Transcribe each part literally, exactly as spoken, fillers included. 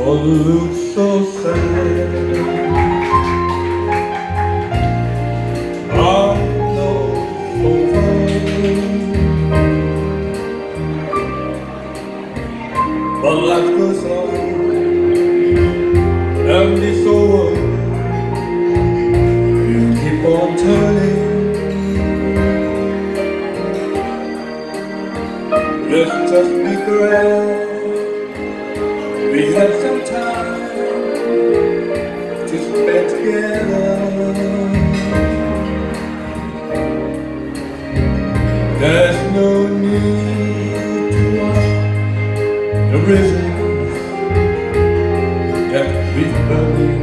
all look so sad. I know so fine, but life goes on, and it's over. You keep on turning. Let's just be glad we had some time to spend together. There's no need to watch the reasons that we've burning.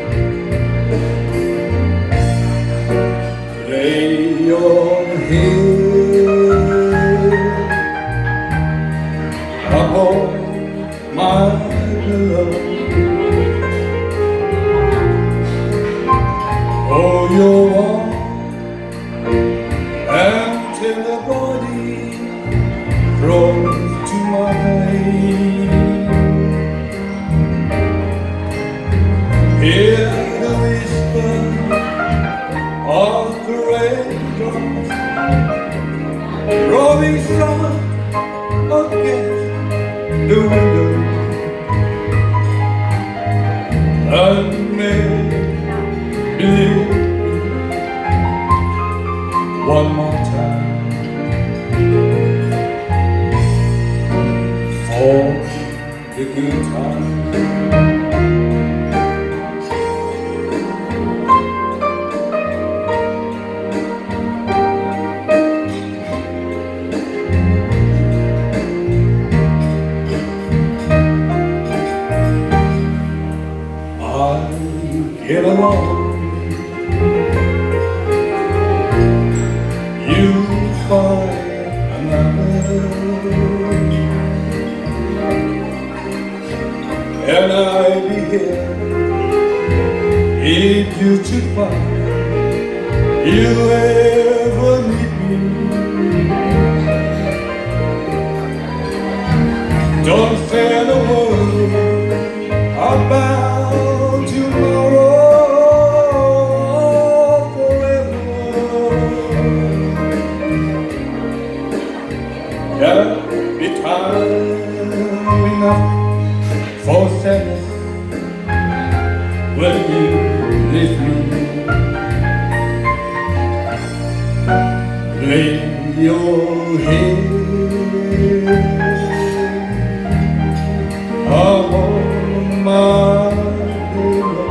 Lay your head upon my pillow. Oh, you're warm until the body grows to mine. Hear the whisper of the raindrops rolling soft against the window, and make believe one more time for the good time. Get along, you find another, and I'll be here if you should find you ever need me. Don't say a word about tomorrow. There'll be time enough for sadness when you leave me. Lay your head upon my pillow.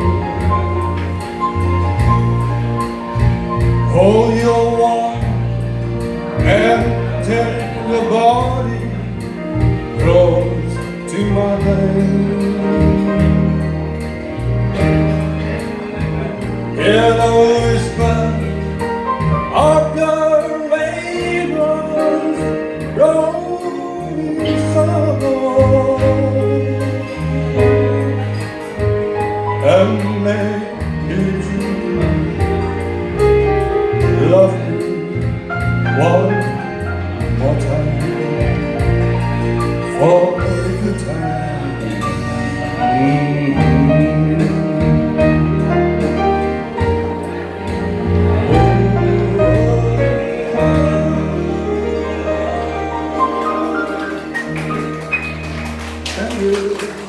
Hold your warm and tender body close to mine. Hear the whisper of your raindrops rolling slow, and make you love me one more time for a good time. Mm-hmm. Thank you.